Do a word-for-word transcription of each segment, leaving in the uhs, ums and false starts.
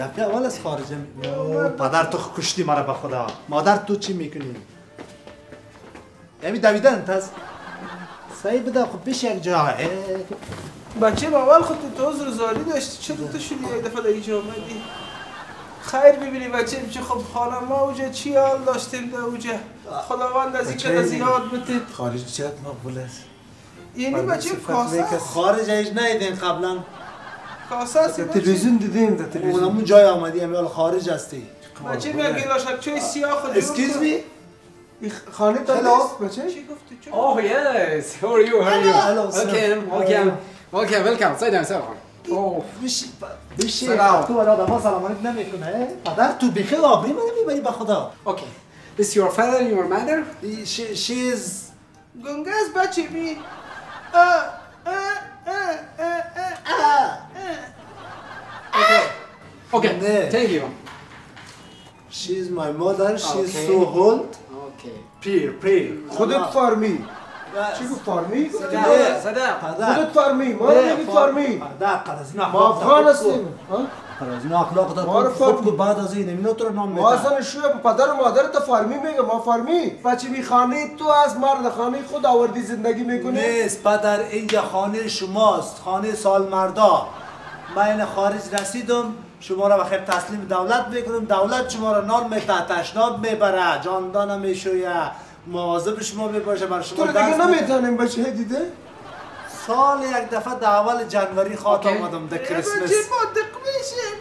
دفعه اول از خارجه می... پدر تو کشتی مرا به خدا. مادر تو چی میکنی؟ یعنی دویدن تاز سعی بده خب پیش یک جا. بچه با اول خود تو عذر زاری داشتی چرا تو شدی یک دفعه در اینجا آمدی؟ خیر ببینی بچه چه خب خانم ما اوجه چی حال داشتیم در اوجه خداوند از این که زیاد بتید خارج چت مقبول است. یعنی بچه کاسه است؟ خارج ایش نیدین قبلا کاسه است تلویزیون دیدیم در تلویزیون اونمون جای آمدی امیال خارج هستی بچه بیا گلاشک چای سیاه خود Excuse me خانه تا نیست بچه؟ چی گفتی چه؟ Oh yes, how are you? How are you? Hello, sir. Welcome, welcome, welcome, welcome. Sit down, sit down. Oh, بشی بشی سلام. تو ولی آدم ها سلام علیک نمیکنه پدر تو بخیر آبری منو میبری به خدا. okay. This is your father and your mother? She, she is گنگه است بچه می اه اه اه اه اه Okay, نه. thank you. She is my mother. She is Okay. so old. Okay. پیر پیر خودت فارمی چی گفت فارمی؟ Sit down, sit down. پدر خودت فارمی ما رو نگید فارمی پدر قد از این ما اخلاق افغان هستیم قد از این اخلاق ما دار رو خوب فارمی. که بعد از این اینا تو رو نام ما میدن اصلا شوی به پدر و مادرت فارمی میگه ما فارمی بچه بی خانه تو از مرد خانه خود آوردی زندگی میکنی نیست پدر اینجا خانه شماست خانه سال مردا من این خارج رسیدم شما را بخیر تسلیم دولت میکنم دولت شما را نان میده تشناب میبره جاندان میشویه مواظب شما میباشه بر شما تو رو دیگه نمیتونیم بچه دیده سال یک دفعه در اول جنوری خاط Okay. آمدم در بچه کریسمس مادق میشیم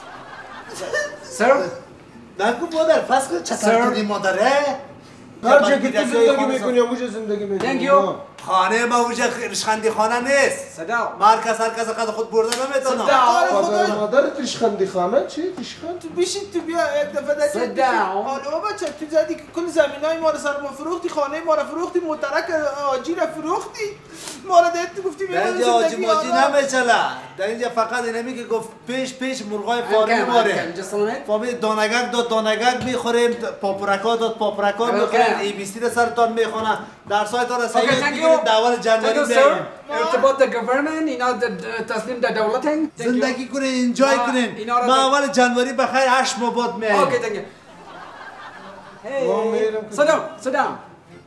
Sir? نگو مادر پس کن چطور Sir. کردی مادره هر جا که تو زندگی میکنی اونجا زندگی Thank میکنی you. خانه ما اونجا رشخندی خانه نیست Sit down. مرکز هر کس قد خود برده نمیتونه Sit پدر و مادرت ریشخندی خانه چی؟ ریشخند؟ تو بیشین تو بیا یک دفعه در Sit down. حالا بچه تو زدی که کل زمین های ما رو سر ما فروختی خانه ما رو فروختی مترک آجی رو فروختی ما رو دیت تو گفتی در میمون اینجا آجی زندگی ماجی آدم نمیچله در اینجا فقط اینمی که گفت پیش پیش مرغای I'm فارمی coming, I'm ماره coming. Just a minute. فهمید دانگک داد دانگک میخوریم پاپرکا داد پاپرکا Okay. میخوریم ای بی سی رو سرتان میخونه در سایتان را Okay, سیاد thank میگیریم you. در اول Thank جنوری you, میاییم sir. It's about the government, you know, the the Taslim, the developing. Thank you. زندگی کنین انجای ما- کنین اینا را ما به- اول جنوری بخیر هشت مباد میاییم Okay, thank you. ما Hey, میرم sit down, sit down.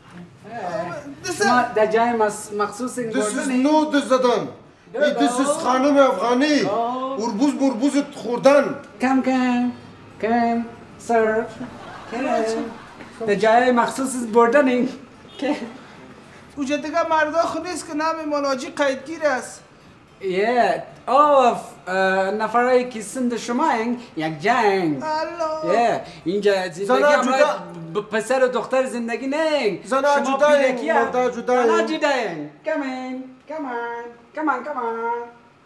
شما در جای مس- مخصوص این This is گردنی؟ no this زدن این this is خانم افغانی اربوز مربوز خوردن کم کم کم سر کم در جای مخصوص بردنی که اوجه دیگه مردا خو نیست که نام ملاجی قیدگیر است یه آف نفرایی که سند شما این یک جنگ الله یه اینجا زندگی زنها همراه جدا. ب- پسر و دختر زندگی نه زنها شما جدایین، پیرکی هم. مردا جدایین. زنها جدایین کمان کمان کمان کمان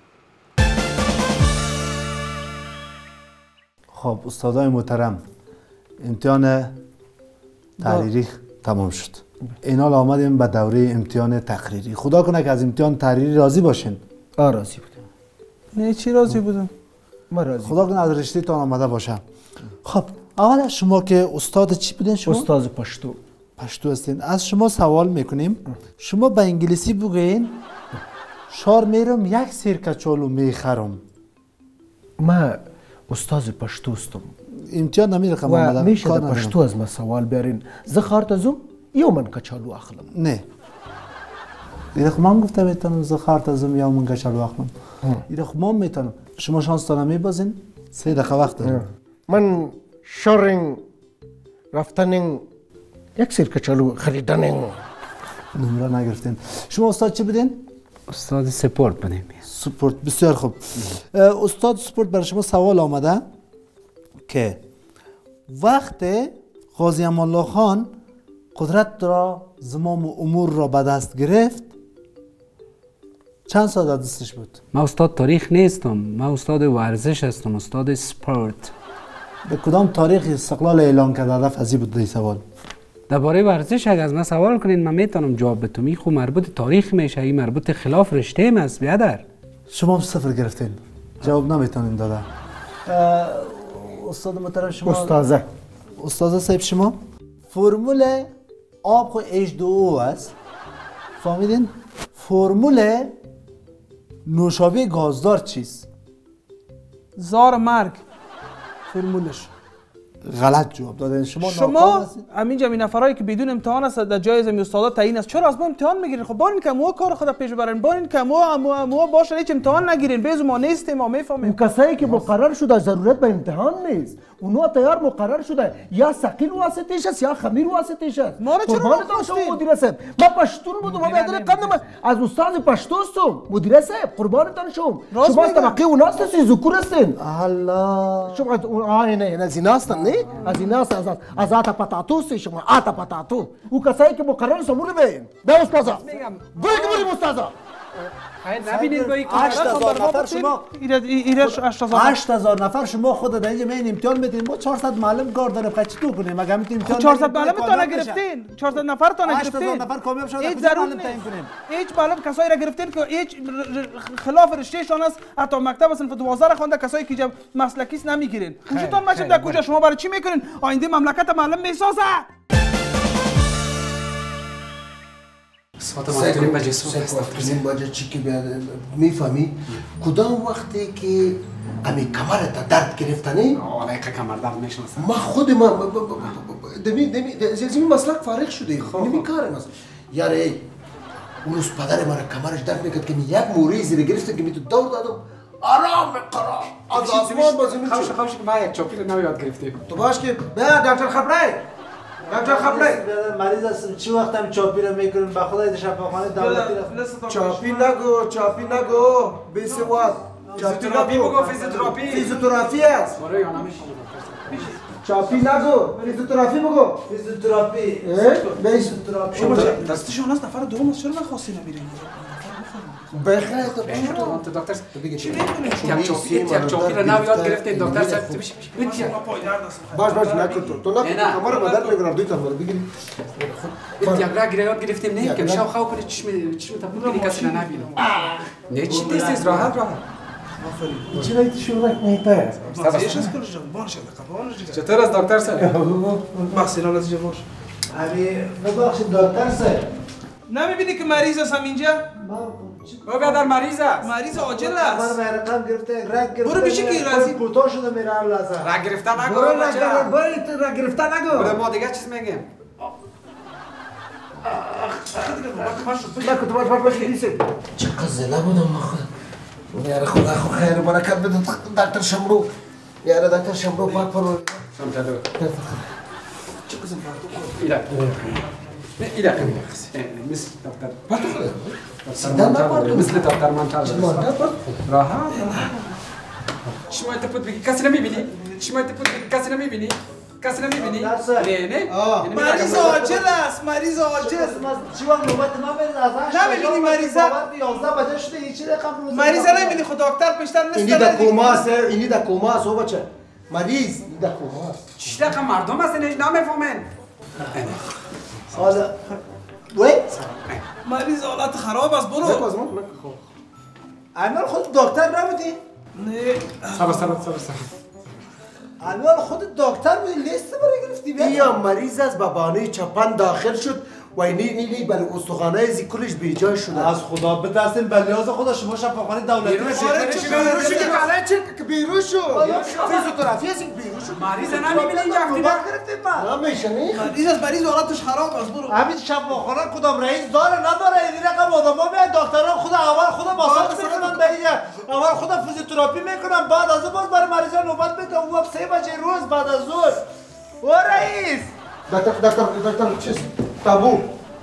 خب استادای محترم امتحان تحریری تمام شد این حال آمدیم به دوره امتحان تقریری خدا کنه که از امتحان تحریری راضی باشین آه راضی بودم نه چی راضی بودم ما راضی خدا کنه از رشته تان آمده باشم خب اول از شما که استاد چی بودین شما؟ استاد پشتو پشتو هستین از شما سوال میکنیم شما به انگلیسی بگوین شار میرم یک سیر کچالو میخرم ما استاد پشتو هستم امتحان نمی رقم و آمده میشه کار در ندارم. پشتو از ما سوال بیارین زه خار ته ځم یو من کچالو اخلم نه دیگه خب من گفتم میتونم زخارت ازم یا من کچالو اخلم دیگه خب من میتونم شما شانس دارم میبازین سه دقیقه وقت دارم من شارینگ رفتنینگ یک سیر کچالو خریدنینگ نمره نگرفتین شما استاد چی بودین؟ استاد سپورت بودیم سپورت بسیار خوب اه، استاد سپورت برای شما سوال آمده که وقت قاضی امان الله خان قدرت را زمام امور را به دست گرفت چند سال در دستش بود؟ ما استاد تاریخ نیستم ما استاد ورزش هستم استاد سپورت به کدام تاریخ استقلال اعلان کرده فضی بود این سوال؟ درباره ورزش اگر از من سوال کنین من میتونم جواب بدم این خو مربوط تاریخ میشه این مربوط خلاف رشته ام است بیادر شما هم صفر گرفتین جواب نمیتونین داده اه، استاد محترم شما استازه استاد صاحب شما فرمول آب خو اچ دو او است فهمیدین فرمول نوشابه گازدار چیست زار مرگ فرمولش غلط جواب دادین. شما شما همینجا می نفرایی که بدون امتحان است در جای زمین استادا تعیین است، چرا از ما امتحان میگیرین؟ خب بارین که مو کار خود پیش ببرین، بارین که مو مو مو باشه هیچ امتحان نگیرین، بیز ما نیستیم، ما میفهمیم. کسایی که مقرر شده ضرورت به امتحان نیست، اونها تیار مقرر شده یا ثقیل واسطش است یا خمیر واسطش است. ما رو چرا نخواستین؟ مدیر صاحب من پشتون بودم، من بدون قدم از استاد پشتو هستم. مدیر صاحب قربانتان شوم، شما از طبقه اون هستین، ذکور هستین. الله شما آه نه نه از این هستن، نه از این هست، از از آتا پتاتو هستین شما، آتا پتاتو. او کسایی که مقرر سمور بین به استادا بگو بریم استادا. خیر نبینید با این هشت هزار نفر شما ایرش هشت هزار نفر شما خود در اینجا این امتحان میدین، ما چهارصد معلم کار داره، بخاطر چطور کنیم؟ مگه همین امتحان چهارصد معلم تا نگرفتین، چهارصد نفر تا نگرفتین، هشت هزار نفر کامیاب شده، هیچ کجا ضرور معلم تعیین کنیم؟ هیچ معلم کسایی را گرفتین که هیچ خلاف رشتهشان است، حتی مکتب صنف دوازده را خوانده، کسایی که جب مسلکی است نمیگیرین. وجودتان ماشین در کجا؟ شما برای چی میکنین؟ آینده مملکت معلم میسازه. صحبت ما داریم بجای صحبت استفرزین باجه چی که میفهمی کدام وقتی که امی کمرت درد گرفتنی آه لایق کمر درد میشناسم ما خود ما دمی دمی زمین مسلک فارغ شده نمی کارم است یاره ای اون روز پدر ما کمرش درد میکرد که یک موریزی رو گرفتم که می تو دور دادم آرام قرار از آسمان با زمین خوش خوش که ما یک چاپی رو نو یاد گرفتیم تو باش که به دکتر خبره دکتر خبره مریض هستم چی وقت هم چاپی رو میکنیم به خدای شفاخانه دولتی رفتم. چاپی نگو چاپی نگو بی سواد فیزیوتراپی بگو فیزیوتراپی فیزیوتراپی است آره یا نمیشه چاپی نگو فیزیوتراپی بگو فیزیوتراپی فیزیوتراپی دستشون از نفر دوم چرا نخواستی نمیرین؟ بخیر تو تو دکتر بگی چی یک چاپی یک چاپی رو نو یاد گرفتین دکتر صاحب تو بشه بچی باش باش نکن تو تو نکن کامر مادر میگرم دوی تا بگیری یک را یاد گرفتیم نه که شاو خاو کنی چشم چشم تا بگیری کسی نبینه نه چی دیست راحت راحت چی راید شورک میته ماسیش از کلش جان باشه دکتر چطور از دکتر صاحب ماسینا از جوش علی ببخشید دکتر صاحب نمیبینی که مریض است اینجا؟ او بیادر مریض است مریض عاجل است من رقم گرفته رگ گرفته برو بیشی که راضی کوتاه شده میره لازم رگ گرفتن نگو برو رگ برو رگ گرفتن نگو ما دیگه چیز میگیم نکن تو باش باش باش نیست چقدر زله بودم ما خود یاره خدا خو خیر برکت بده دکتر شمرو یاره دکتر شمرو پاک پرو سمجدو چقدر ایلا ایلا مثل دکتر پاک خدا مثل دکتر منتال مانده پاک راحت شما انت پود بگی کسی نمیبینی شما انت پود بگی کسی نمیبینی کسی نمیبینی نه نه مریض عاجل است مریض عاجل چی وقت نوبت ما میاد از نمیبینی مریضه یازده بجه شده هیچ رقم روز مریضه نمیبینی خود دکتر پیشتر نیست اینی در کوما است اینی در کوما است او بچه مریض اینی در کوما است چی دقیقا مردم هستن نمیفهمن حالا وای مریض حالت خراب است برو انوار خود دکتر نبودی؟ نه صبر صبر صبر صبر انوار خود دکتر بودی لیست برای گرفتی بیا مریض از بابانه چپن داخل شد و اینی اینی برای استخوانه زی کلش بیجای شده از خدا بترسین به لحاظ خدا شما شفاخانه دولتی بیرون شو که کاله چه بیرون شو فیزیوتراپی است بیرون شو مریض نمیبینی اینجا افتیده نمیشه نه مریض از مریض حالتش خراب است برو همین شفاخانه کدام رئیس داره نداره این رقم آدما میاد دکتران خود اول خود ماساژ میکنن به اینجا اول خود فیزیوتراپی میکنن بعد از باز برای مریضا نوبت میدن او سه بجه روز بعد از ظهر و رئیس دکتر دکتر دکتر چیز تابو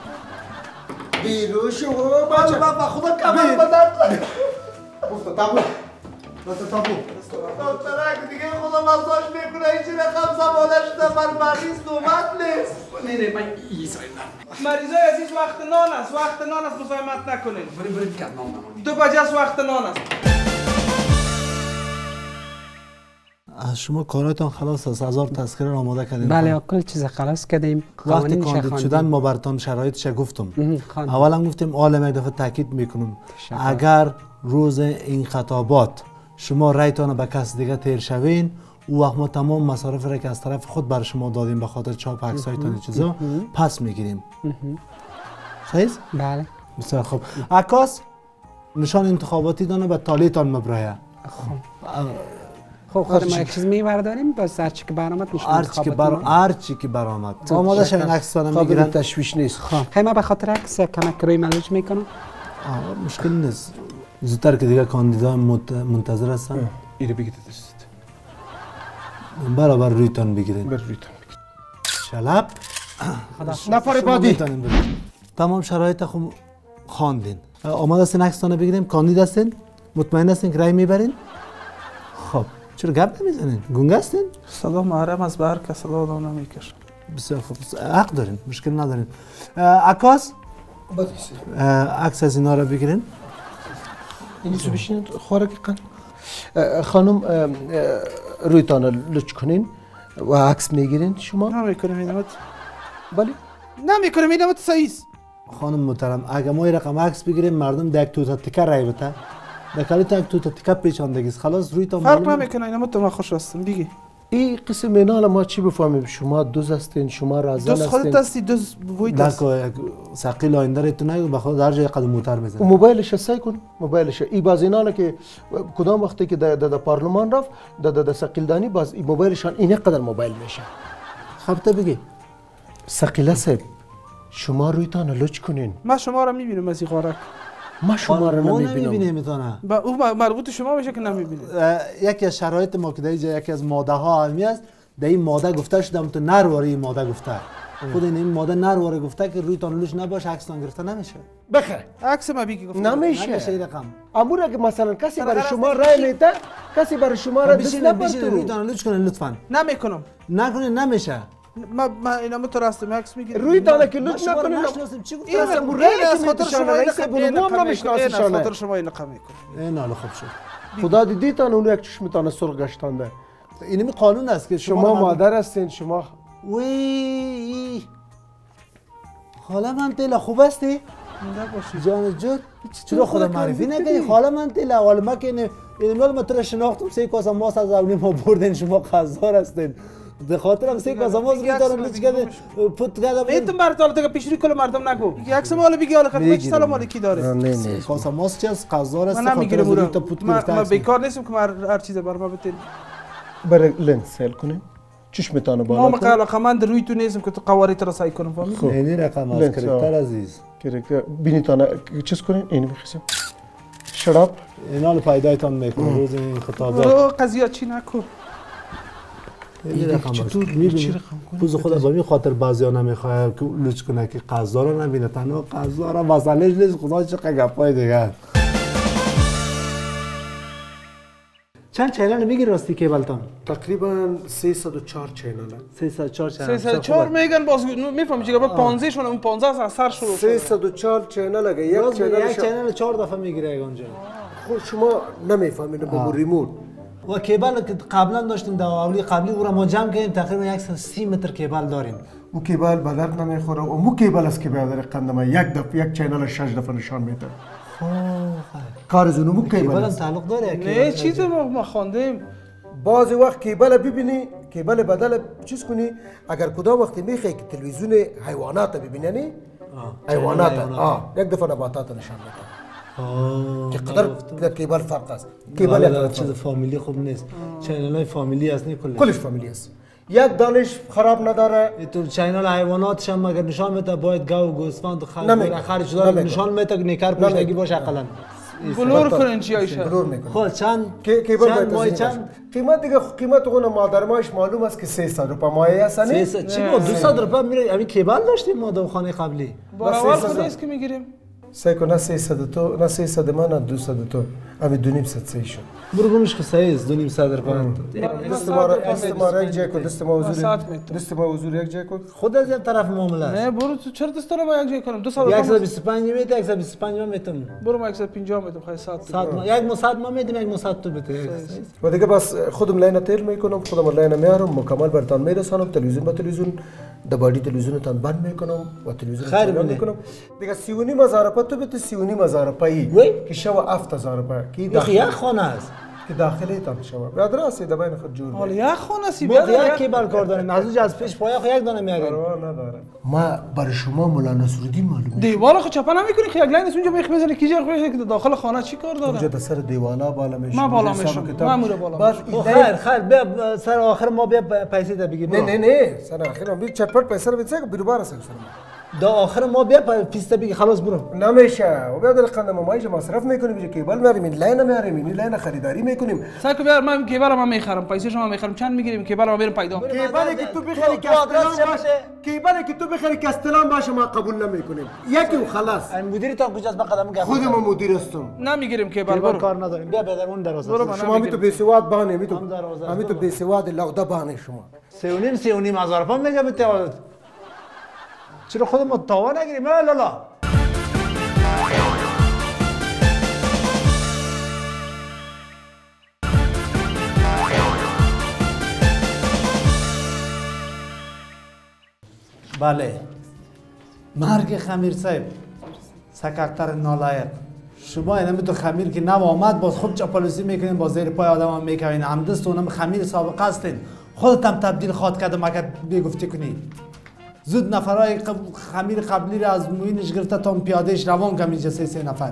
بیرون شو بچه من خدا کمر بدرد گفت تابو دکتر تابو دکتر اگه دیگه خدا ماساژ میکنه هیچ رقم زمانه شده بر مریض نوبت نیست نه نه من ایسای نه مریضای عزیز وقت نان است وقت نان است مزاحمت نکنین بری بری بکرد نام دو بجه است وقت نان است از شما کاراتون خلاص است هزار تذکره را آماده کردیم بله کل چیز خلاص کردیم وقتی کاندید شدن ما براتون شرایطش گفتم اولا گفتیم عالم یک دفعه تاکید میکنم اگر روز این خطابات شما رایتان به کس دیگه تیر شوین او وقت ما تمام مصارف را که از طرف خود بر شما دادیم به خاطر چاپ عکسایتان چیزا پس میگیریم صحیح بله بسیار خوب عکاس نشان انتخاباتی دانه به تالیتان مبرایه خب خود ما یک چیز می‌برداریم باز هر چی که برآمد نشون هر چی که بر هر چی که برآمد آماده شوین عکس‌ها میگیرن تشویش نیست خب ما به خاطر عکس کمک روی ملوچ میکنم مشکل نیست زودتر که دیگه کاندیدا منتظر هستن اینو بگید دست برابر رویتان بگیرین بر رویتان بگید شلب نفر بعدی تمام شرایط خوب خواندین آماده هستین عکستان بگیریم کاندید هستین مطمئن هستین که رای میبرین خب چرا گپ نمیزنین گنگ هستین صدا محرم از بهر که صدا آدم نمیکشه بسیار خوب حق دارین مشکل ندارین عکاس عکس از اینا رو بگیرین اینی تو بشینید خوارک قن خانم رویتان لچ کنین و عکس میگیرین شما نمیکنم اینم بله نمیکنم اینم سایز خانم محترم اگه ما رقم عکس بگیریم مردم دک تو تا تیکه رای بده دکالی تا تو تا تیکه پیچاندگیست خلاص روی تا فرق نمیکنه اینم تو ما خوش هستم بگی این قسم اینا ما چی بفهمیم شما دوز هستین شما رازان هستین دوز خودت هستی دوز بویت هست سقیل آینده تو نگو بخواد هر جای قدم موتر میزنه موبایلش سعی کن موبایلش ای باز اینا که کدام وقتی که در پارلمان رفت در در سقیلدانی باز این موبایلشان این قدر موبایل میشه خب تو بگی سقیله صاحب شما رویتان لچ کنین ما شما را میبینم از این غارک ما شما را نمیبینیم میتونه با او مربوط شما میشه که نمیبینید یکی از شرایط ما که دیگه یکی از ماده ها همی است در این ماده گفته شدم تو نرواره این ماده گفته خود این ماده نرواره گفته که روی تان لوش نباشه عکسان گرفته نمیشه بخیر عکس ما بگی گفته نمیشه نمیشه رقم امور که مثلا کسی برای شما رای میده کسی برای شما را دست نبرد روی تان لوش کنین لطفا نمیکنم نکنین نمیشه ما ما اینا تو راست عکس میگیرم روی تانه که لطف نکنین این از خاطر شما رئیس بلوم نمیشناسه خاطر شما این رقم میکنه این حالا خوب شد خدا دیدیتان اون یک چشمتان سرخ گشتانده اینمی قانون است که شما مادر هستین شما وی خاله من تیلا خوب هستی نباشی جان جود چرا خدا معرفی نکنی خاله من تیلا حالا ما که این مال ما تو شناختم سه کاسه ماست از اونی ما بردین شما قزار هستین به خاطر هم سه کاسه ماست میتونم لچ کرده پوت کردم این تو مردم دیگه پیشری کل مردم نگو یک عکس مال بگی حالا خدمت سلام علیکی داره نه نه کاسه ماست چه از قزار است من نمیگیرم تا پوت گرفته ما بیکار نیستم که هر چیز بر ما بتین برای لنز سیل کنیم چشمتان بالا ما مقاله قماند روی تو نیستم که تو قواری تو رسایی کنم فهمی اینی رقم از کرکتر عزیز کرکتر بینیتان چیز کنین اینو بخیسیم شراب اینا رو پیدایتان میکنه روز این خطابه رو قضیه چی نکن این رقم است میبینی پوز خود با این خاطر بعضیا نمیخواد که لچ کنه که قضا رو نبینه تنها قضا رو مسئلهش نیست خدا چه گپای دیگه چند چینل میگی راستی کیبلتان تقریبا سیصد و چهار چینل سیصد و چهار چینل سیصد و چهار میگن باز میفهمی چیکار با پانزده شون اون پانزده از سر شروع شد سیصد و چهار چینل اگه یک چینل یک چینل چهار دفعه میگیره اونجا خود شما نمیفهمید با ریموت و کیبل که قبلا داشتیم در اولی قبلی او را ما جمع کردیم تقریبا صد و سی متر کیبل داریم او کیبل به درد نمیخوره و مو کیبل است که برادر قندما یک دفعه یک چینل شش دفعه نشان میده کار زونو مو کیبل کیبل هم تعلق داره نه چیز ما خواندیم بعضی وقت کیبل ببینی کیبل بدل چیز کنی اگر کدام وقت میخوای که تلویزیون حیوانات ببینی نه حیوانات آه یک دفعه نباتات نشان میده که قدر کیبل فرق است کیبل یک چیز فامیلی خوب نیست چینل های فامیلی است نه کلش کلش فامیلی است یک دانش خراب نداره تو چینل حیواناتش هم اگر نشان میده باید گاو گوسفند خرج خرج داره نشان میده که نیکر پشتگی باشه اقلا بلور کنن چی ایشه بلور میکنه خب چند کیبل مای چند قیمت دیگه قیمت اون مادر ماش معلوم است که سیصد روپیه مایه است نه چی ما دویست روپیه میره همین کیبل داشتیم ما دو خانه قبلی باور خود نیست که میگیریم سایکو نه سیصد تو نه سیصد من نه دویست تو همین دو نیم صد سی شد برو گمش که سایز دو نیم صد روپیه دست ما دست ما یک جای کو دست ما حضور دست ما حضور یک جای کو خود از این طرف معامله است نه برو تو چرا دست رو با یک جای کنم دو صد و بیست و پنج میده صد و بیست و پنج میتم برو ما صد و پنجاه میدم خیلی صد یک ما صد ما میدیم یک ما صد تو بده و دیگه بس خودم لاین تیل میکنم خودم لاین میارم مکمل برتان میرسانم تلویزیون با تلویزیون دبالی تلویزیونتان بند میکنم و تلویزیون خیر میکنم دیگه سی و نیم هزار روپیه تو بده سی و نیم هزار روپیه که شو هفت هزار روپیه کی یک خانه است که داخلی تام شما بعد راست دبین خود جور حالا یک خونه سی موقع بیاد یک کیبل کار داریم از از پیش پای یک دانه میاگیم نداره ما برای شما مولا نصرالدین معلومه دیوار خود چپا نمیکنی خیلی لاین اونجا میخ میزنه کیجا خو داخل خانه چی کار داره اونجا سر دیوالا بالا میشه ما بالا میشم مامور بالا بس خیر خیر بیا سر آخر ما بیا پیسه ده بگیر نه نه نه سر آخر ما چپٹ پیسه رو بده بیرو بار سر دا آخر ما بیا پیسه بگیر خلاص برو نمیشه و بعد القنده ما مایج مصرف میکنیم بجا کیبل میاریم این لاین میاریم این لاین خریداری میکنیم ساکو بیار من کیبل ما میخرم پیسه شما میخرم چند میگیریم کیبل ما بریم پیدا کیبلی که تو بخری کاستلان باشه کیبلی که تو بخری کاستلان باشه ما قبول نمیکنیم یکی و خلاص مدیر تا کجاست با قدم گفت خود ما مدیر هستم نمیگیریم کیبل کیبل برو کار نداریم بیا بیا اون دروازه شما می تو بیسواد بانه می تو می تو بیسواد لوده بانه شما سه و نیم سه و نیم هزار پا میگه به چرا خود ما تاوا نگیریم لا لا بله مرگ خمیر صاحب سکرتر نالایق شما اینم تو خمیر که نو آمد باز خوب چاپلوسی میکنین با زیر پای آدم هم میکنین همدست اونم خمیر سابقه هستین خودتم تبدیل خواد کرده مگر بگفتی کنی زود نفرای خمیر قبلی را از موینش گرفته تا پیادهش روان کم اینجا سه سه نفر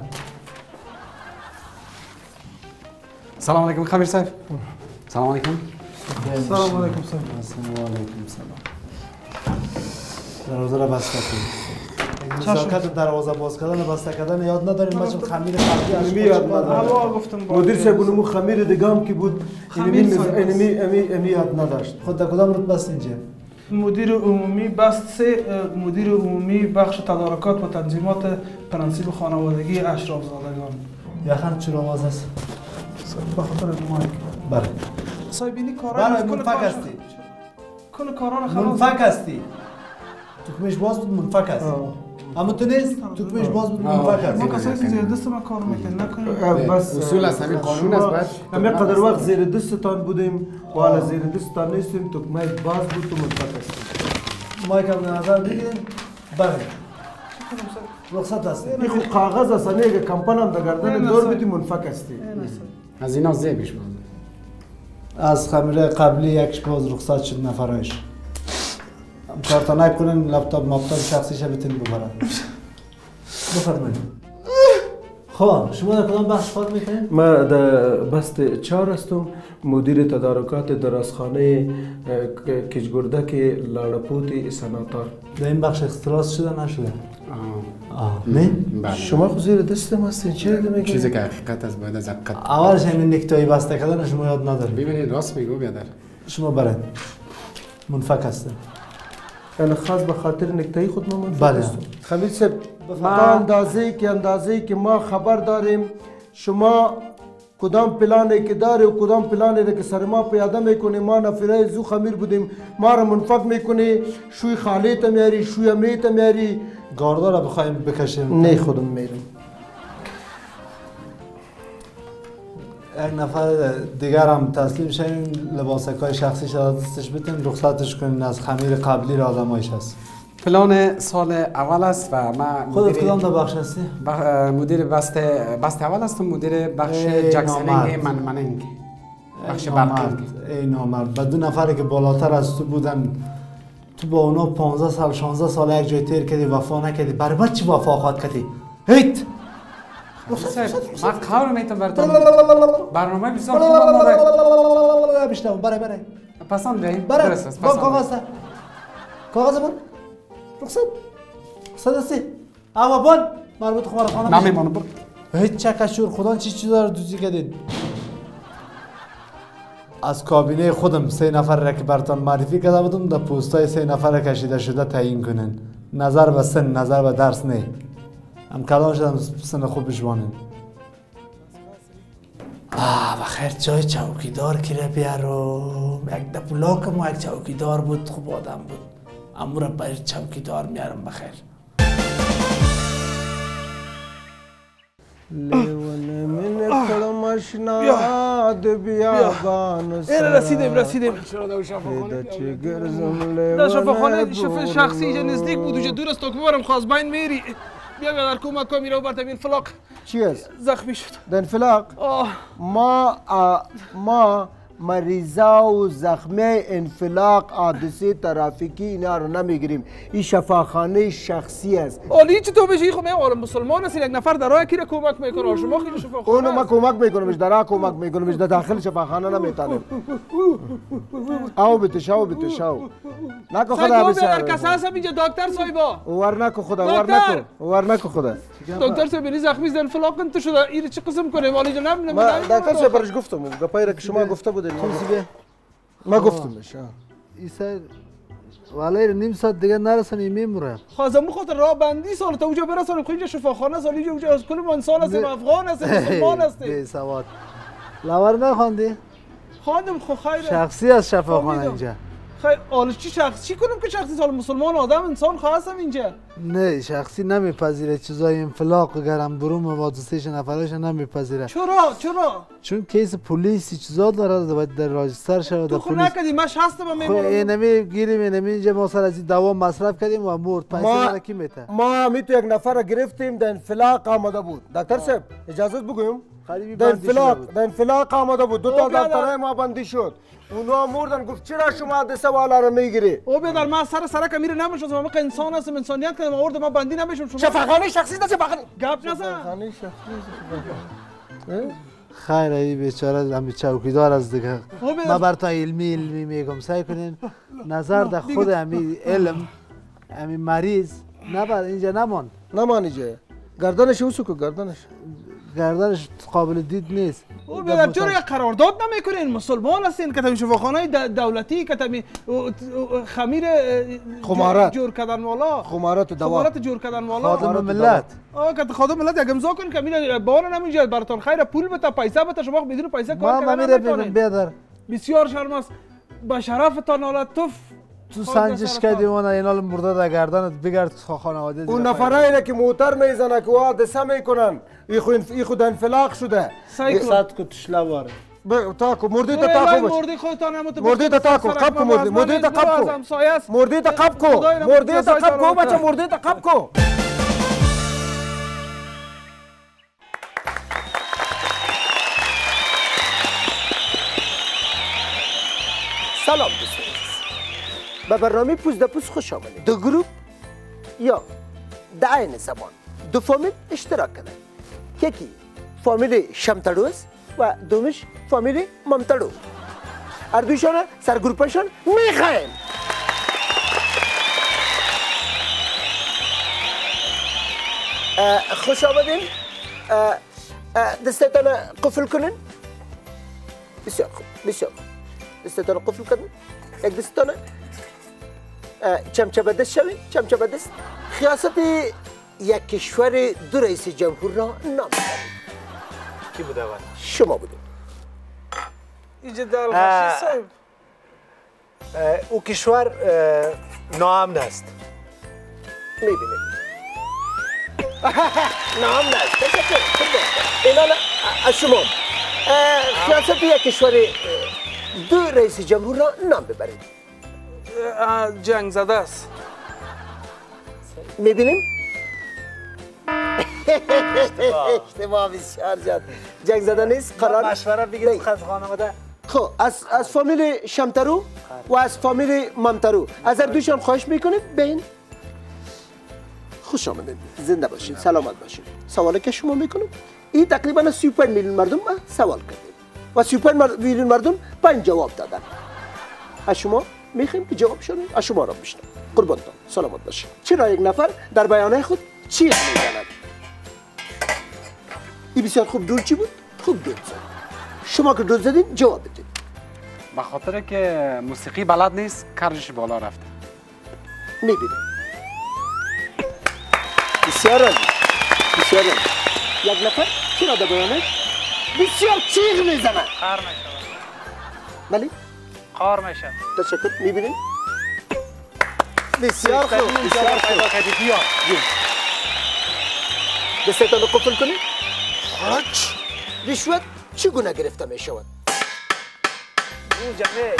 سلام علیکم خمیر صاحب سلام علیکم سلام علیکم سلام سلام علیکم سلام دروازه را بسته کنید نزاکت دروازه باز کردن و بسته کردن یاد نداریم بچه خمیر قبلی می یاد ندارم گفتم مدیر صاحب اونمو خمیر دیگام که بود اینمی اینمی امی یاد نداشت خود در کدام رتبه است اینجا مدیر عمومی بست سه مدیر عمومی بخش تدارکات و تنظیمات پرنسیب خانوادگی اشراف زادگان یخن چرا آواز است به خاطر مایک بله صاحب اینی کارا بله منفک هستی کل کارا رو خلاص منفک هستی توکمش باز بود منفک هستی اما تو نیست توکمش باز بود منفک هستی ما کسایی که زیر دست ما کار میکنن نکنیم بس اصول است همین قانون است بعد همه قدر وقت زیر دستتان بودیم و حالا زیر دستتان نیستیم توکمه باز بود تو منفک هستیم مایک هم نظر بگیریم بله رخصت هستی این خود کاغذ است اگه کمپان هم در گردن دور بیدی منفک هستی از اینا زیبش بود از خمیره قبلی یکش باز رخصت شد نفرایش کارتانک کنن لپتاپ ماپتاپ شخصیش بتونی ببرن بفرمایید خب شما در کدام بخش خود میکنید؟ ما در بست چهار هستم مدیر تدارکات درازخانه کشگردک لاڑپوت سناتار در این بخش اختلاس شده نشده؟ آه نه؟ بله شما خود زیر دستم هستین چی میگید؟ چیزی که حقیقت است باید از حقیقت اولش همین نکتایی بسته کردن شما یاد ندارید ببینید راست میگو بیادر شما برید منفک هستید یعنی خاص به خاطر نکتایی خود ما منفک بله. هستم خمید صاحب تا اندازه که اندازه که ما خبر داریم شما کدام پلانی که داره و کدام پلانی را که سر ما پیاده میکنه ما نفرای زو خمیر بودیم ما را منفک میکنه شوی خالی تا میاری شوی امی تا میاری گاردا را بخوایم بکشیم نه خودم میرم یک نفر دیگر هم تسلیم شدیم لباسکای شخصیش را دستش بتیم رخصتش کنین از خمیر قبلی را آدمایش هست پلان سال اول است و ما خودت کدام در بخش هستی؟ بخ... مدیر بست بست اول هستم مدیر بخش جکسنینگ منمنینگ بخش برقی ای نامرد و دو نفری که بالاتر از تو بودن تو با اونا پانزده سال شانزده سال یک جای تیر کردی وفا نکردی برای بعد چی وفا خواهد کردی؟ هیت! ما کار میتونم براتون برنامه بسیار خوب ما بیشتر برای برای پسند بیاییم برای درست است با کاغذ ده کاغذ بون رخصت رخصت هستی اما بون مربوط خمار خانه نمیمانم برو هیچ چکشور خدا چی چیزا رو دوزی کردید از کابینه خودم سه نفر را که براتون معرفی کرده بودم در پستای سه نفر کشیده شده تعیین کنن نظر به سن نظر به درس نه هم کلان شدم سن خوب بشوانن آه بخیر جای چوکیدار که بیارم یک دپولاکم و یک چوکیدار بود خوب آدم بود امو را باید چوکیدار میارم بخیر لیون من کلمشنا دبیابان این رسیدیم رسیدیم در شفاخانه شفا شخصی اینجا نزدیک بود اونجا دور است تا که ببرم خواست باین میری بیا بیا در کمک کن میره و برد انفلاق چی است؟ زخمی شد. در انفلاق؟ آه ما ما مریضه و زخمی انفلاق حادثه ترافیکی اینا رو نمیگیریم. این شفاخانه شخصی است. اولی چی تو بشی؟ خب من عالم مسلمان هستی، یک نفر در راه کی را کمک میکنه؟ شما خیلی شفاخانه. اونو ما کمک میکنمش، در راه کمک میکنمش، در داخل شفاخانه نمیتونیم. او بتش او بتش او نکو خدا بسیار. در کسا هستم اینجا دکتر صاحبا. ور نکو خدا ور نکو ور نکو خدا. دکتر صاحب بینی زخمی در انفلاق انت شده. این چه قسم کنه؟ والی جان نمیدونم. ما دکتر صاحب برش گفتم، گپایی را که شما گفته بودین. ما گفتمش. ایسا ولی نیم ساعت دیگه نرسن میموره. خواستم بخاطر راه بندی سال تا اونجا برسن. خب اینجا شفاخانه سال اینجا اونجا از کل ما انسان هستیم، افغان هستیم، مسلمان هستیم. بی سواد. لور نخوندی؟ خواندم. خب خیر. شخصی از شفاخانه اینجا. خیر حالا چی شخص چی کنم که شخصی سال مسلمان آدم انسان خواستم اینجا. نه شخصی نمیپذیره چیزای انفلاق و گرم بروم و حادثه نفرش نمیپذیره. چرا چرا؟ چون کیس پلیسی چیزا داره باید در راجستر شود. تو خود نکردی ماش هستم من میمونم. خب اینمی گیریم اینمی اینجا ما سر از دوا مصرف کردیم و مرد. پیسه را کی میته؟ ما می تو یک نفر گرفتیم در انفلاق آمده بود. دکتر صاحب اجازه بگویم؟ در انفلاق در انفلاق آمده بود. دو تا دفترای ما بندی شد. اونا مردن. گفت چرا شما ده سوالا رو میگیری؟ او بدر ما سر سر کمیره نمیشم. ما انسان هستم، انسانیت کردم. آورد ما بندی نمیشم. شما شفاخانه شخصی ده شفاخانه گپ نزن. شفاخانه شخصی. خیر ای بیچاره همین چوکیدار از دیگه. ما براتون علمی علمی میگم سعی کنین نظر در خود همین علم همین مریض نبر اینجا نمان. نمان اینجا. گردنش اوسو کو گردنش. گردنش قابل دید نیست. او بدر چرا یک قرارداد نمیکنین؟ مسلمان هستین که تمی شفاخانه دولتی که تمی خمیر خمارات جور کردن والا خمارات دوا خمارات جور کردن والا خادم ملت. آه که خادم ملت یک امضا کن که میره بار نمیجه براتون خیر پول بده پیسه بده شما بدون پیسه کار کردن نمیتونین. بدر بسیار شرم است. با شرفتان حالت توف تو سنجش کردی اون اینال مرده در گردنت بگرد خانواده. اون نفرایی که موتر میزنه که حادثه میکنن ای خود ای خود انفلاق شده. صد کو تشلا واره. به تاکو مردی تا تاکو مردی خودتان هم تو مردی تا تاکو قب کو مردی مردی تا قب کو مردی تا قب کو مردی تا قب کو بچه مردی تا قب کو. سلام دوستان، به برنامه پوز ده پوز خوش آمدید. دو گروپ یا در عین زبان دو فامیل اشتراک کردن. یکی فامیل شمترو است و دومش فامیل ممترو. هر دویشان سرگروپشان میخوایم. خوش آمدین. دستتان قفل کنین. بسیار خوب بسیار خوب. دستتان قفل کنین. یک دستتان چمچه به دست شوین. چمچه به دست. خیاست یک کشور دو رئیس جمهور را نام ببرید. کی بوده اول؟ شما بودید. اینجا در خاشی صاحب. او کشور ناامن است. میبینید. ناامن است. تشکر. اینا از شما. خیاست یک کشور دو رئیس جمهور را نام ببرید. جنگ زده است. میبینیم؟ اشتباه بسیار زیاد. جنگ زده نیست قرار مشوره بگیرید خز خانواده. خب از از فامیل شمترو و از فامیل ممترو از هر دوشان خواهش میکنید بین خوش آمدید. زنده باشید، سلامت باشید. سوالی که شما میکنم این تقریبا سی و پنج میلیون مردم سوال کردید و سی و پنج میلیون مردم پنج جواب دادن. از شما میخوایم که جواب شدید. از شما را بشنویم. قربانتان سلامت باشید. چرا یک نفر در بیانیه خود چی میزند؟ این بسیار خوب دور چی بود؟ خوب دور زد. شما که دور زدید جواب بدید. به خاطر که موسیقی بلد نیست کرجش بالا رفته. میبینید. بسیار عالی. بسیار عالی. یک نفر چرا در بیانیه بسیار چیغ میزند؟ خار میشه. ولی؟ خار میشه. تشکر. میبینید؟ بسیار خوب. بسیار خوب. دستتان رو قفل کنید. خرج. رشوت چگونه گرفته می شود؟ این جمعه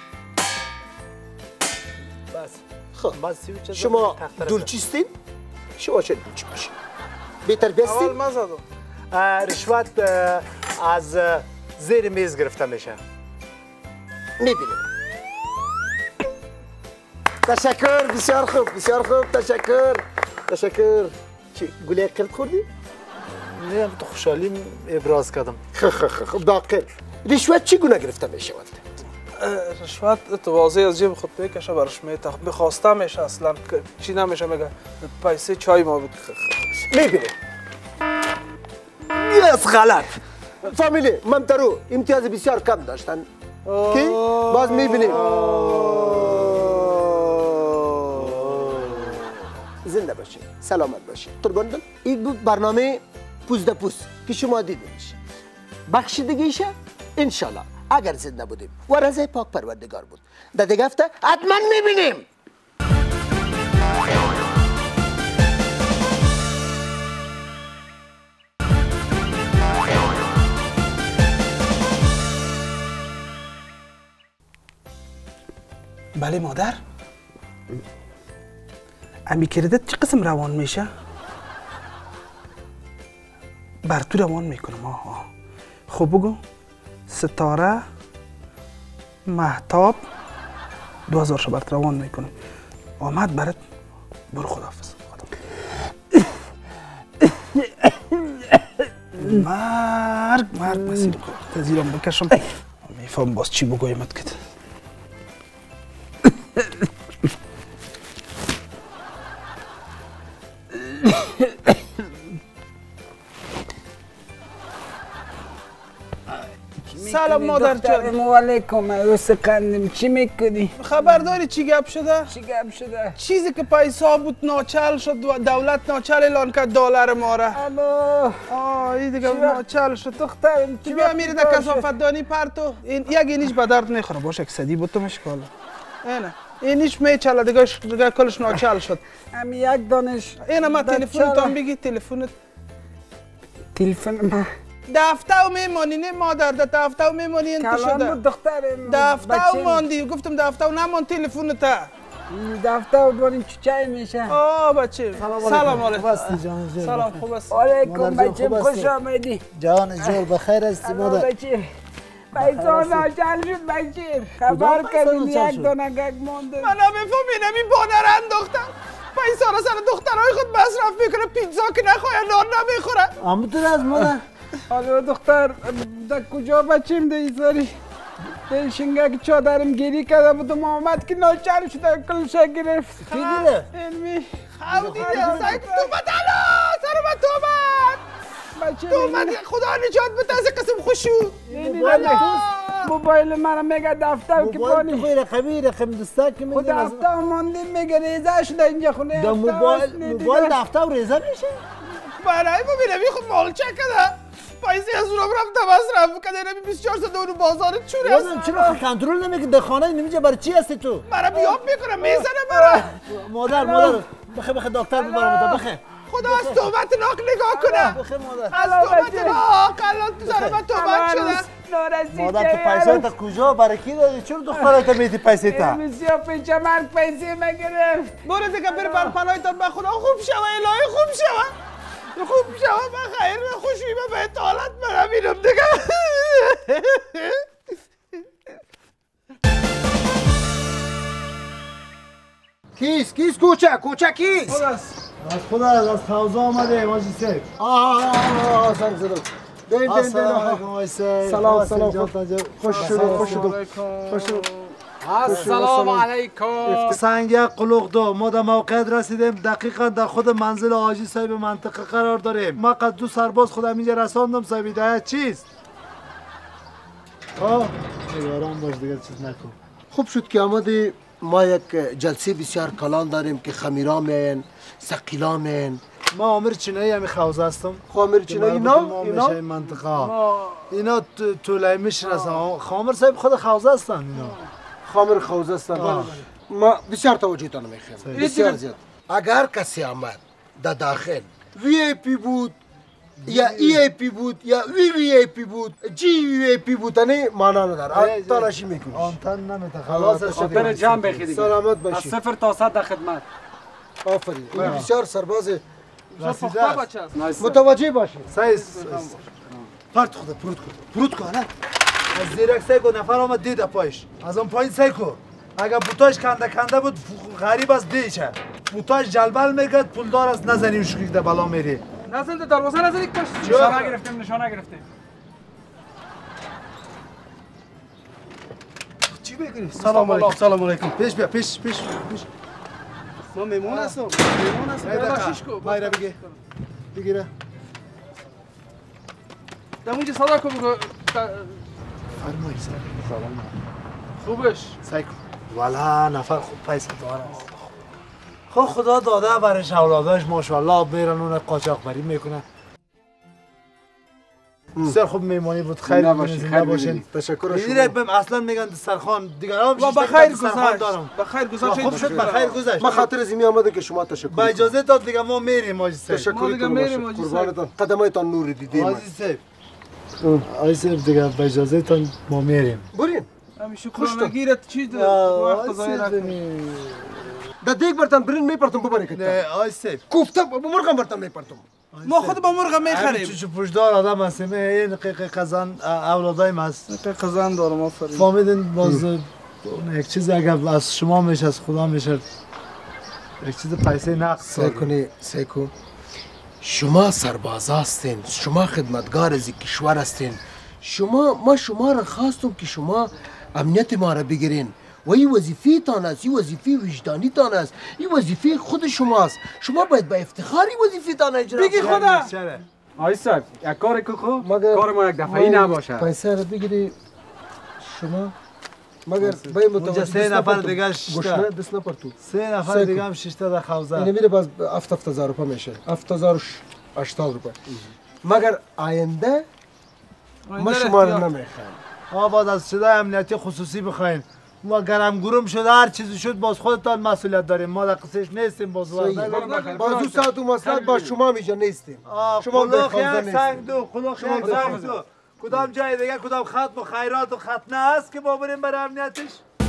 بس خب بس شما دولچیستین؟ شما چه چی باشه بی‌تربیتی اول ما زدم رشوت از زیر میز گرفته میشه. میبینیم. تشکر بسیار خوب بسیار خوب تشکر تشکر چی گوله قرد خوردی؟ نه تو خوشحالی ابراز کردم. خب خب خب باقی رشوت چی گونه گرفته میشه وقت؟ رشوت تو واضح از جیب خود بکشه برش میته بخواسته میشه اصلا چی نمیشه میگه پیسه چای ما بود. میبینیم. یس غلط فامیلی ممترو امتیاز بسیار کم داشتن که باز میبینیم زنده باشید سلامت باشید قربان دل این بود برنامه پوز ده پوز که شما دیدینش بخشیدگیشه انشالله اگر زنده بودیم و رضای پاک پروردگار بود در دیگه هفته حتما میبینیم. بله مادر امی کردت چه قسم روان میشه؟ بر تو روان میکنم آها خب بگو ستاره مهتاب دو هزار شبرت روان میکنم آمد برات برو خداحافظ مرگ مرگ مسیر تزیرم بکشم میفهم باز چی بگویمت کده سلام مادر جان. علیکم عروس قندم چی میکنی؟ خبرداری چی گپ شده؟ چی گپ شده؟ چیزی که پیسا بود ناچل شد و دولت ناچل اعلان کرد دلار ما را. الو آه این دیگه ناچل شد. دخترم چی بیا میری در کثافت دانی پرتو این یک اینیش به درد نخوره باشه که صدی بود تو مشکاله. اینه اینیش میچله دیگه دیگه کلش ناچل شد. امی یک دانش. اینه ما تلفنتون بگی تلفنت. تلفن ما دفتر میمانی نه مادر در دفتر میمانی انت شده کلام بود دخترم دفتر ماندی گفتم دفتر نمان تلفن تا دفتر بودیم چی میشه آه بچه سلام علیکم بستی جان جان سلام خوب است علیکم بچه خوش آمدی جان جور بخیر هستی مادر بچه پیسا ناچل شد بچه خبر کردیم یک دانه گگ مانده من نمیفهمینم این بانر انداختم پیسا را سر دخترهای خود مصرف میکنه پیتزا که نخواه نان نمیخوره اما تو از مادر حالا دختر در کجا بچیم دیزاری در شنگک چادرم گیری کرده بودم آمد که ناچار شده کلشه گرفت کی دیده؟ علمی خود دیده سعی تو بد الو سر من تو بد بچه تو بد خدا نجات بده از قسم خوشو موبایل مرا میگه دفتر که پانی موبایل تو رقمی رقم دسته که میگه خود دفتر ماندیم میگه ریزه شده اینجا خونه در موبایل موبایل دفتر ریزه میشه؟ برای ببینم این خود مال چه کده پیسه از اونم رفت مصرف کده نمی بیست و چهار ساعت اونو بازار چوری هست چرا کنترل نمیگه در خانه نمیگه برای چی هستی تو؟ مرا بیاب میکنم میزنه مرا مادر مادر بخه بخه دکتر ببرم بخه خدا از توبت ناک نگاه کنه بخه مادر از توبت ناک الان تو سر من توبت شده مادر تو پیسه تا کجا برای کی دادی چرا دخترت میدی پیسه تا بسیار پیچه مرگ پیسه مگرفت برو دیگه بر بر پناهتان به خدا خوب شوه الهی خوب شوه خوب شوه بخیر خوشی به اطالت برم دیگه کیس کیس کوچه کوچه کیس از خدا از حوزه آمده ماجی سیک آه آه آه سنگ زدم دین دین دین سلام سلام خوش شدو خوش شدو خوش شدو السلام علیکم سنگ یک قلوق دو ما در موقعیت رسیدیم دقیقا در خود منزل حاجی صاحب منطقه قرار داریم ما قد دو سرباز خودم اینجا رساندم صاحب هدایت چیست؟ آه نگاران باش دیگه چیز نکن خوب شد که آمدی ما یک جلسه بسیار کلان داریم که خمیرا مین سقیلا مین ما عامر چینایی همی خوزه هستم خامر چینایی اینا اینا این منطقه اینا طولای میشناسم خامر صاحب خود خوزه هستن اینا خامر خوزه هستن ما بسیار توجه تانو میخوام بسیار زیاد اگر کسی آمد در داخل وی ای پی بود یا ای ای پی بود یا وی وی ای پی بود جی وی ای پی بود نه معنا نداره تلاشی میکنی آنتن نمیته خلاص آنتن جمع بخیری سلامت از باشی صفر تا صد در خدمت آفرین این بسیار سرباز رسیده است. متوجه باشید سایس پرت خدا پروت کن پروت کن نه از زیرک سیکو نفر آمد دید پایش از اون پایین سیکو اگر بوتاش کنده کنده بود غریب است دیچه بوتاش جلبل میگد پولدار است نزنی شکیک ده بلا میری نزن ده دروازه نزنی کاش نشانه گرفتیم نشانه گرفتیم چی بگیری؟ سلام علیکم سلام علیکم پیش بیا پیش پیش پیش ما میمون هستم میمون هستم مایره بگی بگیره در اونجا صدا کن بگو فرمایی سلام خوبش سیکو والا نفر خوب پیسه دار است خب خدا داده برش اولاداش ماشاءالله میرن اون قاچاق بری میکنن بسیار خوب میمانی بود خیر زنده باشین تشکر شما دیگه بهم اصلا میگن دسترخوان دیگه هم با خیر گذشت با خیر گذشت خوب شد بخیر گذشت ما خاطر زمین آمده که شما تشکر با اجازه داد دیگه ما میریم ماجی صاحب تشکرتون باشه قربانتان قدمایتان نور دیدیم ماجی صاحب آی صاحب دیگه با اجازه تان ما میریم بریم همین شکر نگیرت چی وقت ضایع نکنی در دیگ برتن برین میپرتم ببری که نه آی صاحب گفتم مرغم برتن میپرتم ما خود با مرغ میخریم چه پشدار آدم هستیم این قیق قزان اولادایم هست قزان دارم آفرین فهمیدین باز یک چیز اگر از شما میشه از خدا میشه یک چیز پیسه نقص سیکونی سیکو شما سرباز هستین شما خدمتگار از کشور هستین شما ما شما را خواستم که شما امنیت ما را بگیرین و این وظیفه تان است این وظیفه وجدانی تان است این وظیفه خود شماست شما باید با افتخار این وظیفه تان اجرا بگی خدا آی صاحب یک کار که خو کار ما یک دفعه‌ای نباشه پیسه را بگیری شما مگر باید متوجه سه نفر دیگه گوشنه دست نپر تو سه نفر دیگه هم شش تا در خوزه این میره باز هفت هفت هزار روپیه میشه هفت هزار و هشتاد روپیه مگر آینده ما شما رو نمیخوایم ها باز از صدای امنیتی خصوصی بخواین ما گرم گروم شد هر چیزی شد باز خودتان مسئولیت داریم ما در قصهش نیستیم باز باز دو ساعت و مسئولیت با شما میجا نیستیم شما خلوخ یک سنگ دو خلوخ یک سنگ دو کدام جای دیگه کدام ختم و خیرات و ختنه است که ما بریم برای امنیتش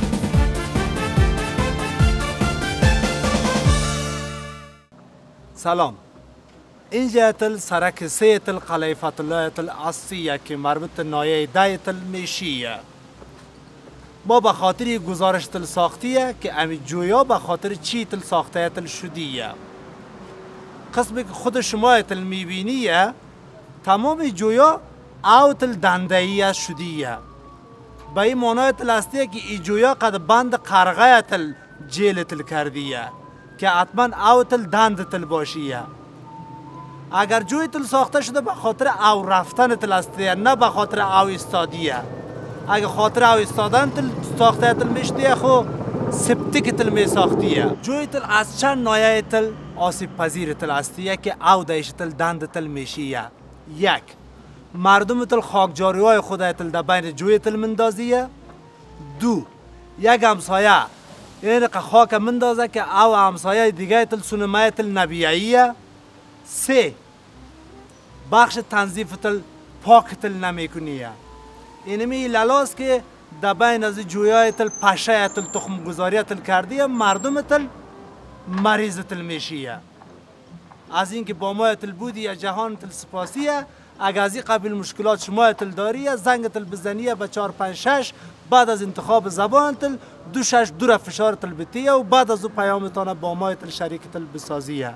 سلام اینجا تل سرک سه تل قلیفت الله تل عصیه که مربوط نایه ده تل میشیه ما به خاطر گزارش تل ساختیه که امی جویا به خاطر چی تل ساخته تل شدیه قسمی که خود شما تل میبینیه تمام جویا او تل دندهیه شدیه به این معنای تل هستیه که ای جویا قد بند قرغه تل جیل تل کردیه که حتما او تل دند تل باشیه اگر جوی تل ساخته شده به خاطر او رفتن تل هستیه نه به خاطر او استادیه اگه خاطر او استادن تل ساخته تل میشتیه خو سپتیک تل می ساختیه جوی تل از چند نایه تل آسیب پذیر تل هستیه که او دایش تل دند تل میشیه یک مردم تل خاکجاری های خود تل در بین جوی تل مندازیه دو یک همسایه این که خاک مندازه که او همسایه دیگه تل سونمه تل نبیعیه سه بخش تنظیف تل پاک تل نمیکنیه اینمی للاست که در بین از جویای تل پشه تل تخم گذاری تل کردیه مردم تل مریض تل میشیه از اینکه با ما تل بودی یا جهان تل سپاسیه اگر از این قبیل مشکلات شما تل داریه زنگ تل بزنیه به چار پنج شش بعد از انتخاب زبان تل دو شش دور فشار تل بتیه و بعد از او پیامتانه با ما تل شریک تل بسازیه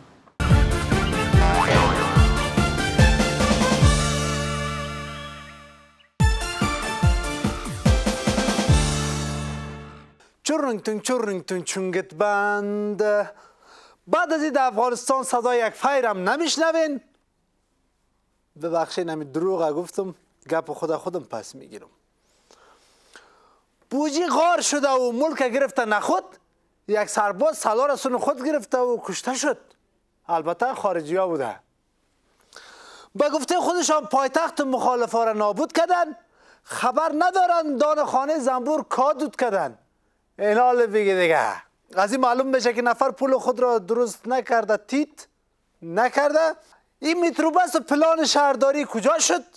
چورنگتون چورنگتون چونگت بند بعد از این در افغانستان صدای یک فیرم نمیشنوین ببخشین همین دروغ گفتم گپ خدا خودم پس میگیرم بوجی غار شده و ملک گرفته نخود یک سرباز سالار سون خود گرفته و کشته شد البته خارجی ها بوده به گفته خودشان پایتخت مخالفا را نابود کردن خبر ندارن دان خانه زنبور کادود کردن این حال بگه دیگه از این معلوم بشه که نفر پول خود را درست نکرده تیت نکرده این میتروبس و پلان شهرداری کجا شد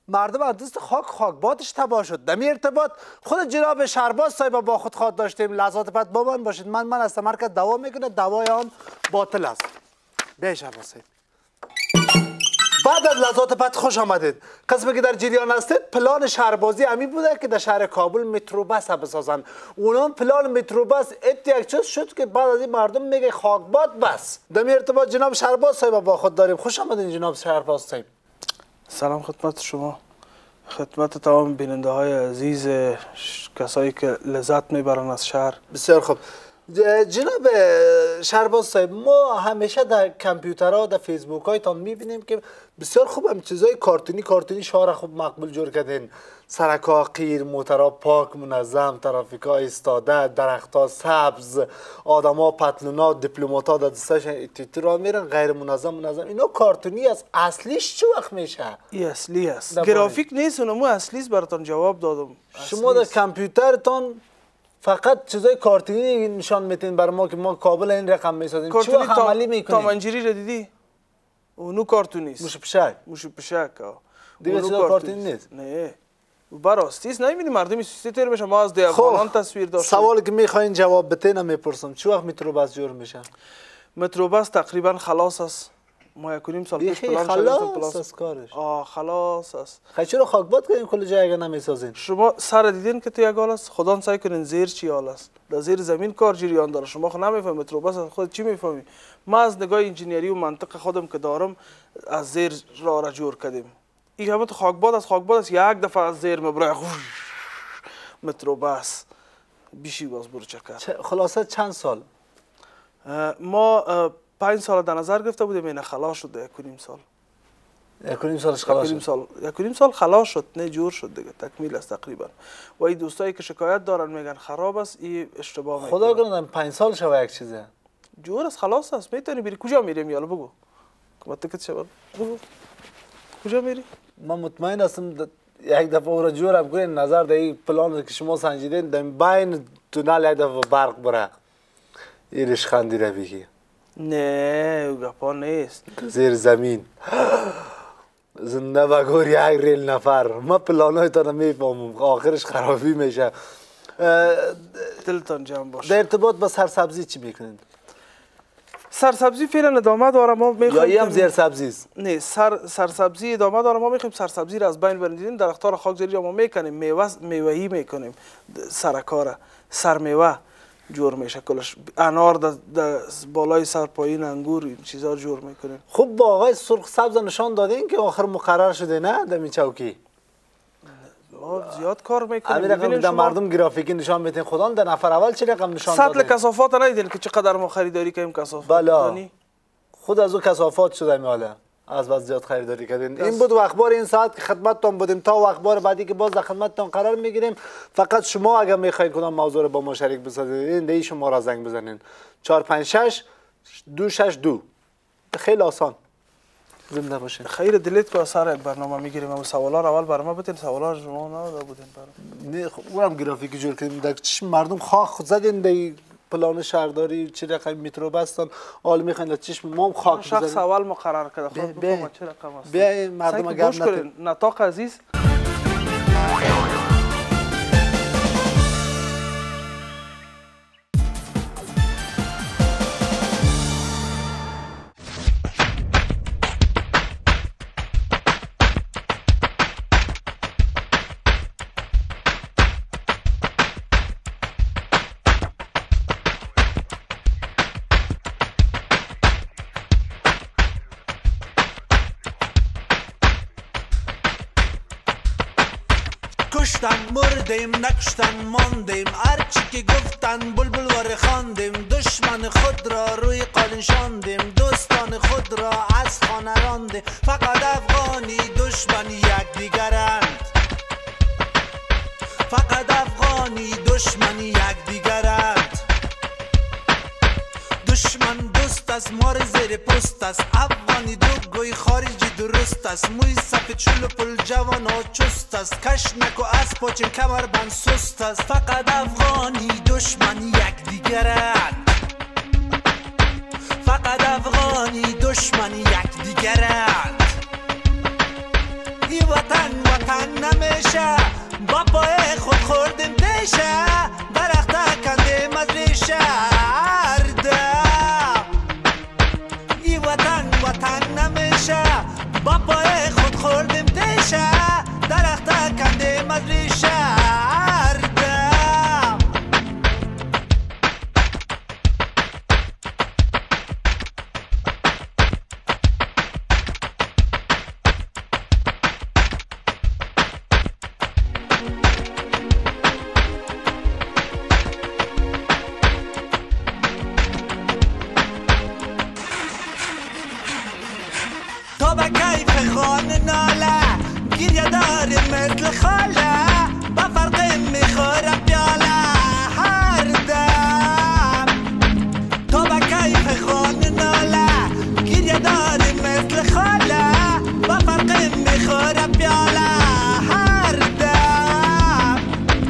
مردم از دست خاک خاکباتش تباه شد. در این ارتباط خود جناب شهرباز صاحب با خود خواد داشتیم لحظات بعد با من باشید. من من از مرکز دعوا میکنه، دوای آن باطل است. بیا شهرباز صاحب. بعد از لحظات بعد خوش آمدید. قسمی که در جریان هستید پلان شهربازی امی بوده که در شهر کابل متروبس بسازن. اونم پلان متروبس ات یک چیز شد که بعد از این مردم میگه خاکباد بس. در این ارتباط جناب شهرباز صاحب با خود داریم. خوش آمدید جناب شهرباز صاحب. سلام خدمت شما، خدمت تمام بیننده های عزیز، کسایی که لذت میبرن از شهر. بسیار خوب جناب شهرباز صاحب، ما همیشه در کامپیوترها در فیسبوک هایتان میبینیم که بسیار خوب هم چیزای کارتونی کارتونی شهر خوب مقبول جور کردین. سرکا قیر، موترها پاک منظم، ترافیکا ایستاده، درختها سبز، آدما پتلونا، دیپلمات‌ها در دستشون تیتر را میرن غیر منظم منظم. اینا کارتونی است. اصلیش چه وقت میشه؟ ای اصلی است. گرافیک نیست، اونمو اصلی است. براتون جواب دادم. شما در کامپیوترتان فقط چیزای کارتونی نشان میتین بر ما که ما کابل این رقم میسازیم. کارتونی چه عملی میکنیم؟ تامنجری را دیدی؟ اونو کارتونی است. موش پشک. موش پشک. دیگه چیزا کارتونی نیست. نه. براستی است. نمیبینی مردمی سیسی تیر میشه. ما از دیوانان تصویر داشتیم. سوالی که میخواین جواب بتین میپرسم. چه وقت متروبس جور میشه؟ متروبس تقریبا خلاص است. ما یک کنیم سال پیش پلان خلاص است کارش. آه خلاص است. خیلی چرا خاکباد کنیم کل جای اگه نمیسازین؟ شما سر دیدین که تو یک حال است. خدا سعی کنین زیر چی حال است. در زیر زمین کار جریان داره. شما خود نمیفهمید متروبس خود چی میفهمی؟ ما از نگاه انجینیری و منطق خودم که دارم از زیر راه را جور کردیم. این همه تو خاکباد از خاکباد است یک دفعه از زیر مبره متروبس بیشی باز برو چکر. خلاصه چند سال؟ ما پنج سال در نظر گرفته بودیم این خلاص شد یک کنیم سال. یک کنیم سالش خلاص شد. سال یک کنیم سال خلاص شد، نه جور شد دیگه، تکمیل است تقریبا. و این دوستایی که شکایت دارن میگن خراب است، این اشتباه میکنن. خدا کنه پنج سال شوه یک چیزه. جور است خلاص است. میتونی بری کجا میریم یالا بگو. ما تکت شو بگو. کجا میری؟ من مطمئن هستم یک دفعه او را جورم کنین نظر در این پلان که شما سنجیدین در بین تونل یک دفعه برق بره. این رشخندی رو بگی. نه او گپا نیست. زیر زمین زنده بگور یک ریل نفر. من پلانای تا نمیفهمم آخرش خرابی میشه. دلتان جمع باشه. در ارتباط با سرسبزی چی میکنید؟ سرسبزی فعلا ادامه داره. ما میخوایم یا هم زیر سبزی است؟ نه سر سرسبزی ادامه داره. ما میخوایم سرسبزی را از بین بریم. درختار خاکزری ما میکنیم، میوه میوهی میکنیم، سرکاره سر میوه جور میشه کلش. انار در بالای سر پایین انگور این چیزا جور میکنیم. خب با آقای سرخ سبز نشان دادین که آخر مقرر شده نه در این چوکی؟ ما زیاد کار میکنیم. همین رقم در مردم گرافیکی نشان میدین. خدا در نفر اول چه رقم نشان دادین؟ سطل کثافات ندیدین که چقدر ما خریداری کردیم کثافات؟ بله. خود از او کثافات شده میاله. از بس زیاد خریداری کردین. این بود و اخبار این ساعت که خدمتتون بودیم. تا و اخبار بعدی که باز در خدمتتون قرار میگیریم. فقط شما اگر میخواین کدام موضوع رو با ما شریک بسازید این دی شما را زنگ بزنین. چهار پنج شش دو شش دو. خیلی آسان. زنده باشین. خیر دلیت که اثر برنامه میگیریم. اما سوالا رو اول برام بتین. سوالا شما نه بودین برام. نه خب اونم گرافیکی جور کردیم. در چشم مردم خاک خود زدین دی پلان شهرداری چه رقم مترو بستن حال میخواین چشم ما خاک بزنیم. شخص اول مقرر کرده. خب بگو چه رقم است. بیا مردم اگر نتون نطاق عزیز. کشتن مردیم نکشتن ماندیم هرچی که گفتن بلبل واره خواندیم دشمن خود را روی قالین شاندیم دوستان خود را از خانه راندیم فقط افغانی دشمن یکدیگرند فقط افغانی دشمن یکدیگرند دشمن دوست است مار زیر پوست است افغانی دوگوی خارجی درست است موی سفید چول پل جوان ها چست است کش نکو از پاچین کمر بند سست است فقط افغانی دشمن یکدیگرند فقط افغانی دشمن یکدیگرند ای وطن وطن نمیشه با پای خود خوردیم دیشه درخت کندیم از ریشه اردم ای وطن وطن نمیشه با پای خود خوردیم دیشه درخت کندیم از ریشه اردم تا به کیف خانه ناله گریه داره مثل خاله با فرق میخوره پیاله هر دم تا به کیف خانه ناله گریه داره مثل خاله با فرق میخوره پیاله هر دم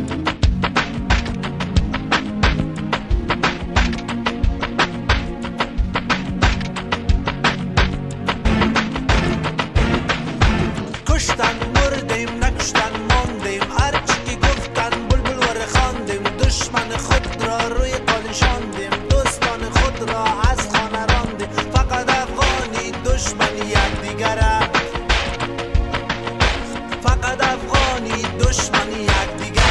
کشتن مردیم نکشتن ماندیم هرچی که گفتن بلبل ور خواندیم دشمن خود را روی قال شاندیم دوستان خود را از خانه راندیم فقط افغانی دشمن یکدیگره فقط افغانی دشمن یکدیگره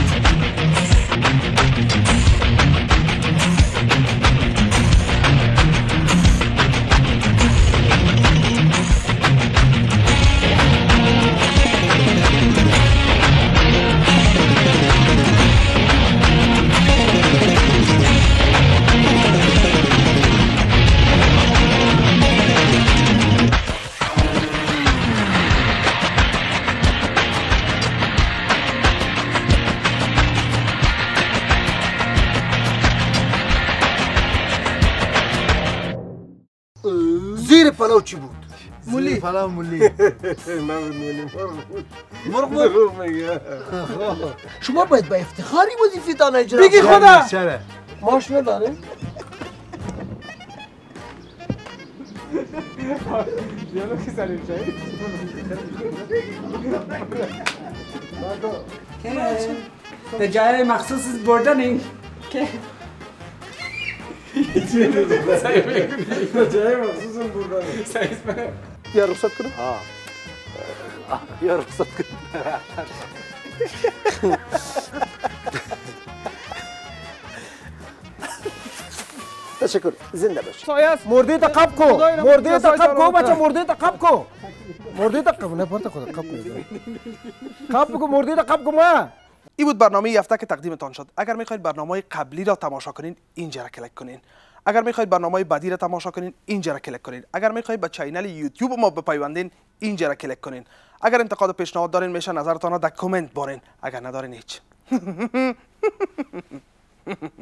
زیر پلو چی بود؟ مولی پلا مولی مرغ مرغ میگه شما باید با افتخاری وظیفتان اجرا بگی خدا ماش نداره؟ به جای مخصوص بردن این که جای مخصوص بردن یا رخصت کنم؟ ها یا رخصت کنم تشکر زنده باش مرده تا قب کو مرده تا قب کو بچه مرده تا قب کو مرده تا قب نه پرت خدا قب کو قب کو مرده تا قب کو ما این بود برنامه این هفته که تقدیمتان شد. اگر میخواید برنامه قبلی را تماشا کنین اینجا را کلیک کنین. اگر میخواید برنامه بعدی را تماشا کنین اینجا را کلیک کنین. اگر میخواید به چینل یوتیوب ما بپیوندین اینجا را کلیک کنین. اگر انتقاد و پیشنهاد دارین میشه نظرتان را در کامنت بارین. اگر ندارین هیچ